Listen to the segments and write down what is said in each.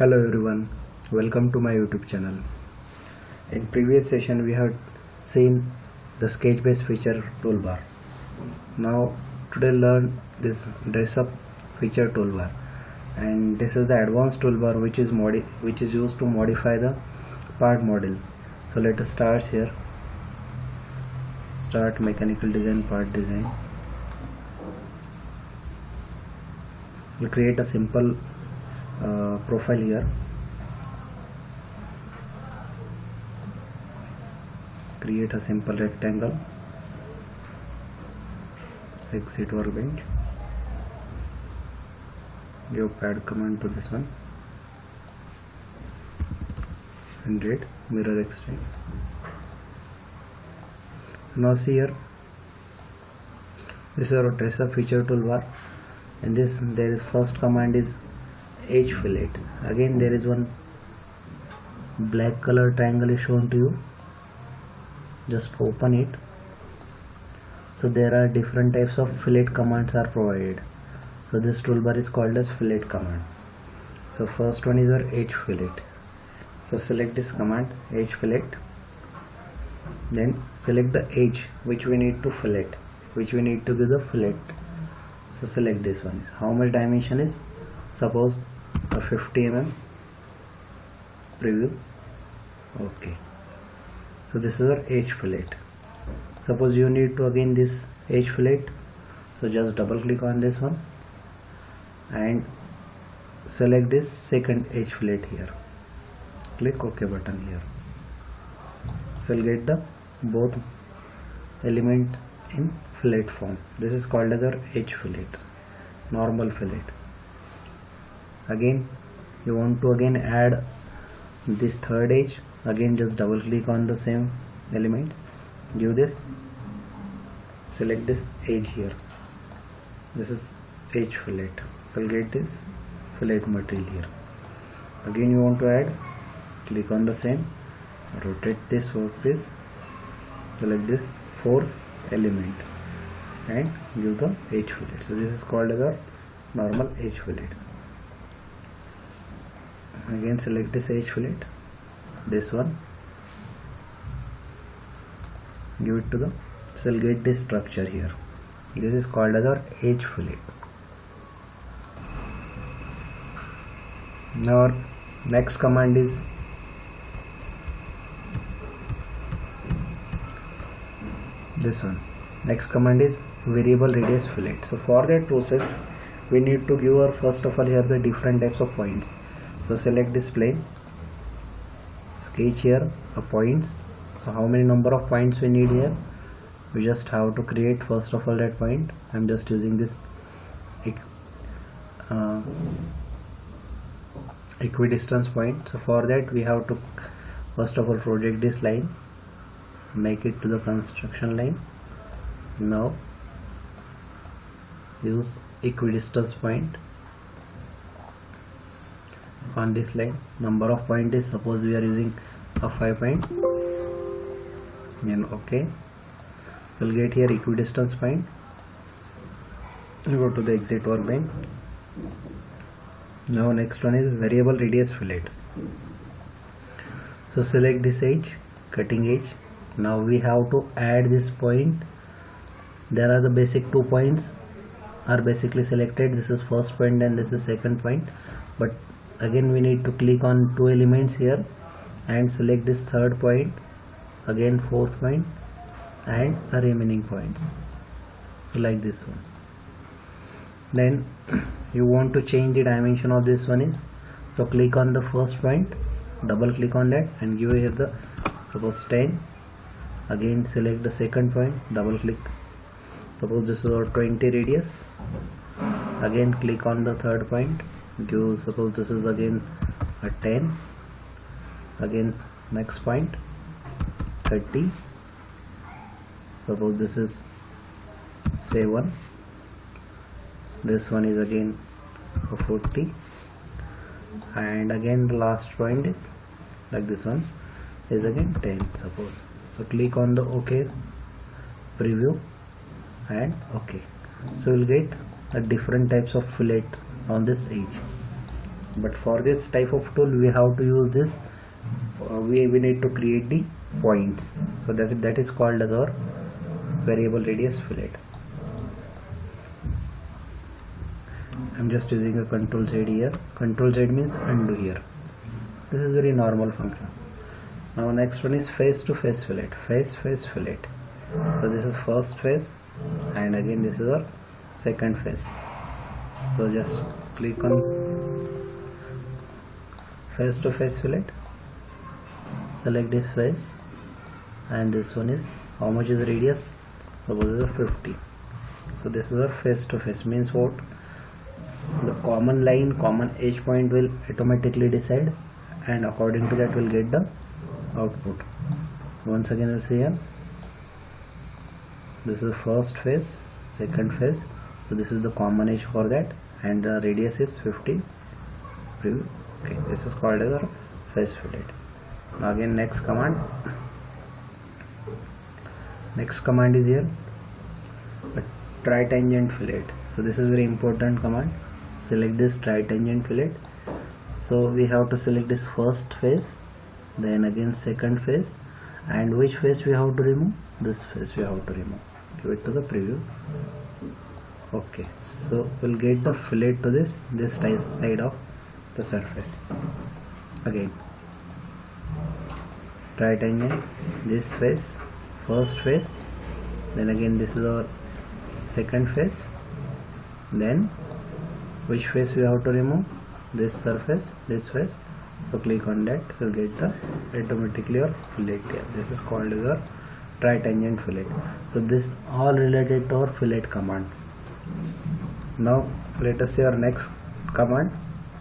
Hello everyone, welcome to my YouTube channel. In previous session we have seen the sketch based feature toolbar. Now today learn this dress up feature toolbar, and this is the advanced toolbar which is used to modify the part model. So let us start here. Start mechanical design, part design. We'll create a simple profile here. Create a simple rectangle. Exit workbench. Give pad command to this one. 100 mirror extend. Now see here. This is our dress up feature toolbar. In this there is first command is edge fillet. Again there is one black color triangle is shown to you. Just open it. So there are different types of fillet commands are provided. So this toolbar is called as fillet command. So first one is our edge fillet. So select this command, edge fillet. Then select the edge which we need to fillet, which we need to give the fillet. So select this one. How much dimension is? Suppose a 50 mm. Preview. Okay. So this is our edge fillet. Suppose you need to again this edge fillet. So just double click on this one and select this second edge fillet here. Click OK button here. So you'll get the both element in fillet form. This is called as our edge fillet, normal fillet. Again you want to again add this third edge. Again just double click on the same element, give this, select this edge here. This is edge fillet. So get this fillet material here. Again you want to add, click on the same, rotate this workpiece, select this fourth element and give the edge fillet. So this is called as a normal edge fillet. Again select this edge fillet, this one, give it to the, so we'll get this structure here. This is called as our edge fillet. Now our next command is this one. Next command is variable radius fillet. So for that process we need to give our first of all here the different types of points. So select this plane, sketch here a points. So how many number of points we need here? We just have to create first of all that point. I'm just using this equidistance point. So for that we have to first of all project this line, make it to the construction line. Now use equidistance point on this line. Number of point is, suppose we are using a 5 point, and okay, we'll get here equidistance point. Go to the exit workbench. Now next one is variable radius fillet. So select this edge, cutting edge. Now we have to add this point. There are the basic 2 points are basically selected. This is first point and this is second point, but again we need to click on 2 elements here and select this third point, again fourth point and the remaining points. So like this one. Then you want to change the dimension of this one is, so click on the first point, double click on that and give here the suppose 10. Again select the second point, double click, suppose this is our 20 radius. Again click on the third point, give, suppose this is again a 10. Again next point 30. Suppose this is 7. This one is again a 40, and again the last point is like this one is again 10 suppose. So click on the OK, preview and OK. So we'll get a different types of fillet on this edge. but for this type of tool we have to use this, we need to create the points. So that is called as our variable radius fillet. I'm just using a Control Z here. Control Z means undo here. This is very normal function. Now next one is face to face fillet. Face fillet. So this is first face, and again this is our second face. So just click on face to face fillet, select this face, and this one is how much is the radius? Suppose it is 50. So this is our face to face, means what? The common line, common edge point will automatically decide, and according to that we'll get the output. Once again we'll see here, this is first face, second face, so this is the common edge for that, and the radius is 50. Preview. Okay, this is called as a face fillet. Now again next command is here, a tritangent fillet. So this is very important command. Select this tritangent fillet. So we have to select this first face, then again second face, and which face we have to remove? This face we have to remove. Give it to the preview. Okay, so we'll get the fillet to this side of the surface. Again tritangent, this face, first face, then again this is our second face, then which face we have to remove? This surface, this face. So click on that, you'll get the automatically our fillet here. This is called as our tritangent fillet. So this all related to our fillet command. Now let us see our next command.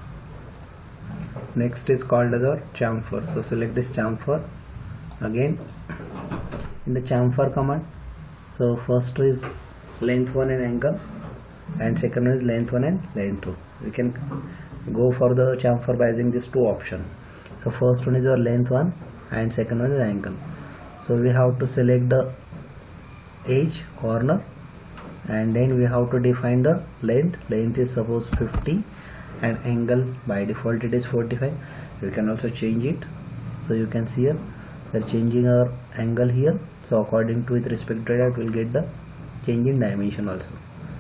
Next is called as our chamfer. So select this chamfer. Again in the chamfer command, so first is length 1 and angle, and second one is length 1 and length 2. We can go for the chamfer by using these two options. So first one is our length 1 and second one is angle. So we have to select the edge corner, and then we have to define the length. Length is suppose 50, and angle by default it is 45. We can also change it. So you can see here we are changing our angle here. So according to with respect to that we'll get the change in dimension also.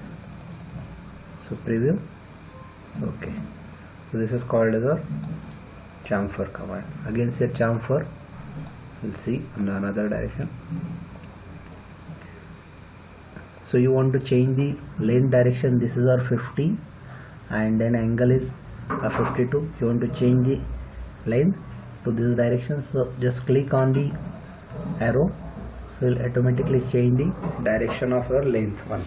So preview. Okay, so this is called as a chamfer command. Again say chamfer, we'll see in another direction. So you want to change the length direction, this is our 50, and then angle is 52. You want to change the length to this direction, so just click on the arrow, so it will automatically change the direction of your length one.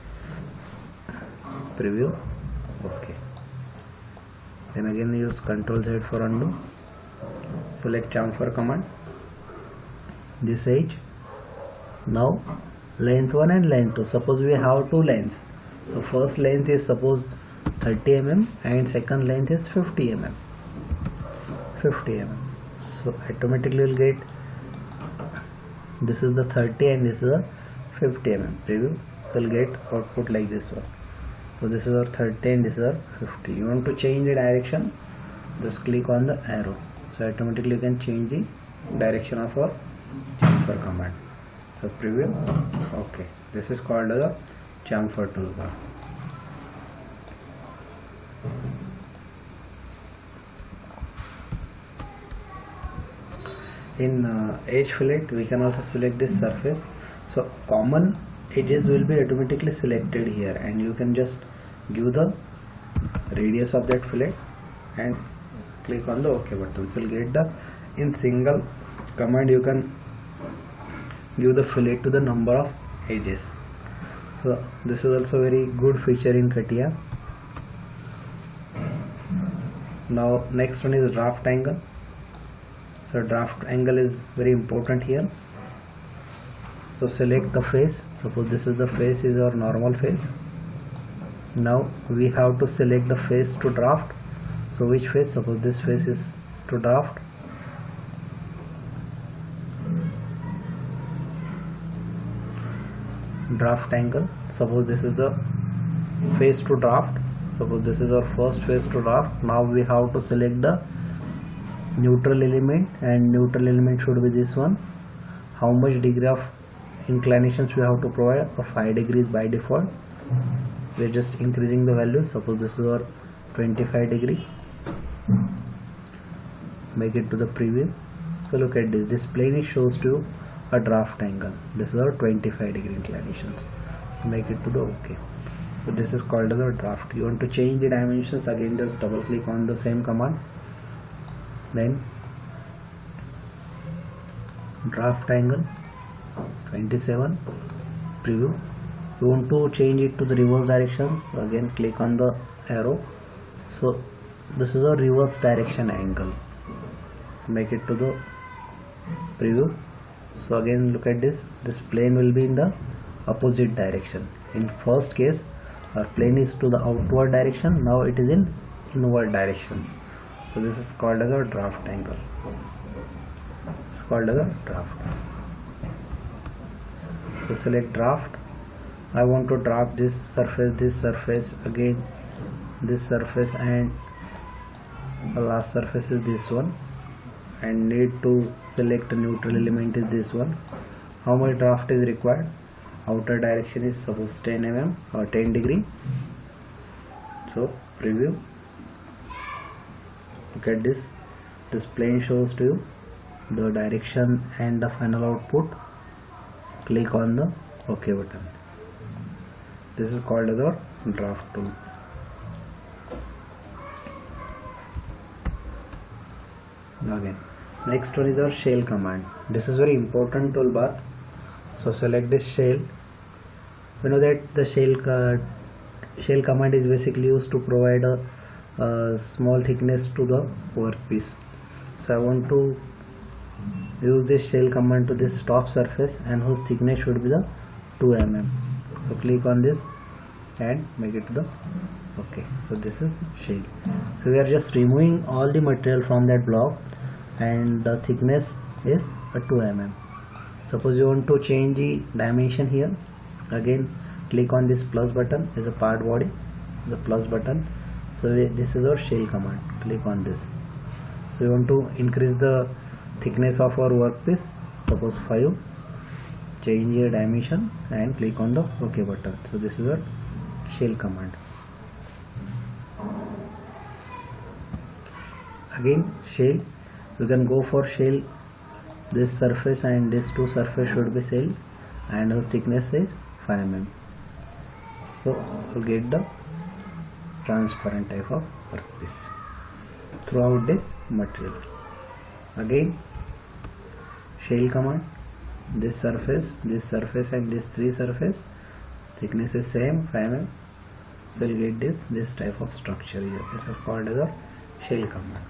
Preview. Okay, then again use Ctrl Z for undo. Select chamfer command, this edge. Now length 1 and length 2, suppose we have two lengths. So first length is suppose 30 mm and second length is 50 mm. So automatically we'll get this is the 30 and this is a 50 mm. Preview. So we'll get output like this one. So this is our 30 and this is our 50. You want to change the direction, just click on the arrow. So automatically you can change the direction of our chamfer command. So preview. Okay, this is called as a chamfer toolbar. In edge fillet we can also select this surface. So common edges will be automatically selected here, and you can just give the radius of that fillet and click on the OK button. So you'll get the in single command you can give the fillet to the number of edges. So this is also very good feature in CATIA. Now next one is draft angle. So draft angle is very important here. So select the face. Suppose this is the face, is our normal face. Now we have to select the face to draft. So which face? Suppose this face is to draft. Draft angle. Suppose this is the face to draft. Suppose this is our first phase to draft. Now we have to select the neutral element, and neutral element should be this one. How much degree of inclinations we have to provide? 5 degrees by default. We are just increasing the value. Suppose this is our 25 degree. Make it to the preview. So look at this. This plane is shows to you a draft angle. This is our 25 degree inclinations. Make it to the OK. So this is called as a draft. You want to change the dimensions, again just double click on the same command. Then draft angle 27, preview. You want to change it to the reverse directions, again click on the arrow. So this is a reverse direction angle. Make it to the preview. So again look at this. This plane will be in the opposite direction. In first case our plane is to the outward direction, now it is in inward directions. So this is called as a draft angle. It's called as a draft. So select draft. I want to draft this surface, again this surface, and the last surface is this one, and need to select a neutral element is this one. How much draft is required? Outer direction is suppose 10 mm or 10 degree. So preview. Look at this. This plane shows to you the direction and the final output. Click on the OK button. This is called as our draft tool. Again, next one is our shell command. This is very important toolbar. So select this shell. We know that the shell command is basically used to provide a small thickness to the workpiece. So I want to use this shell command to this top surface, and whose thickness should be the 2 mm. So click on this and make it to the OK. So this is shell. So we are just removing all the material from that block, and the thickness is a 2 mm. Suppose you want to change the dimension here, again click on this plus button. Is a part body, the plus button. So this is our shell command. Click on this. So you want to increase the thickness of our workpiece, suppose 5. Change your dimension and click on the OK button. So this is our shell command. Again shell, you can go for shell. This surface and this two surface should be shell, and the thickness is 5 mm. So you get the transparent type of workpiece throughout this material. Again shell command. This surface and this three surface, thickness is same 5 mm. So you get this type of structure here. This is called as a shell command.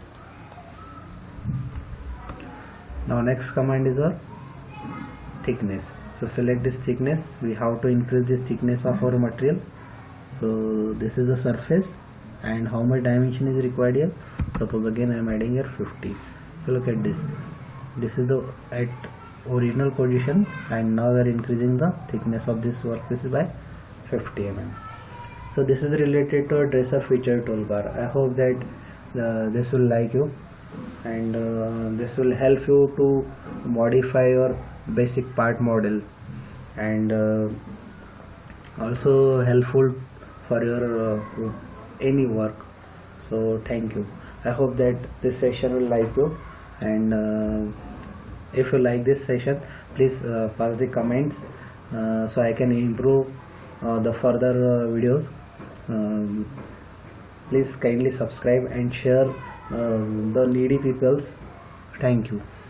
Now next command is our thickness. So select this thickness. We have to increase the thickness of our material. So this is the surface, and how much dimension is required here? Suppose again I am adding here 50. So look at this. This is the at original position, and now we are increasing the thickness of this workpiece by 50 mm. So this is related to a tracer feature toolbar. I hope that this will like you, and this will help you to modify your basic part model, and also helpful for your any work. So thank you. I hope that this session will like you, and if you like this session, please pass the comments so I can improve the further videos. Please kindly subscribe and share the needy peoples. Thank you.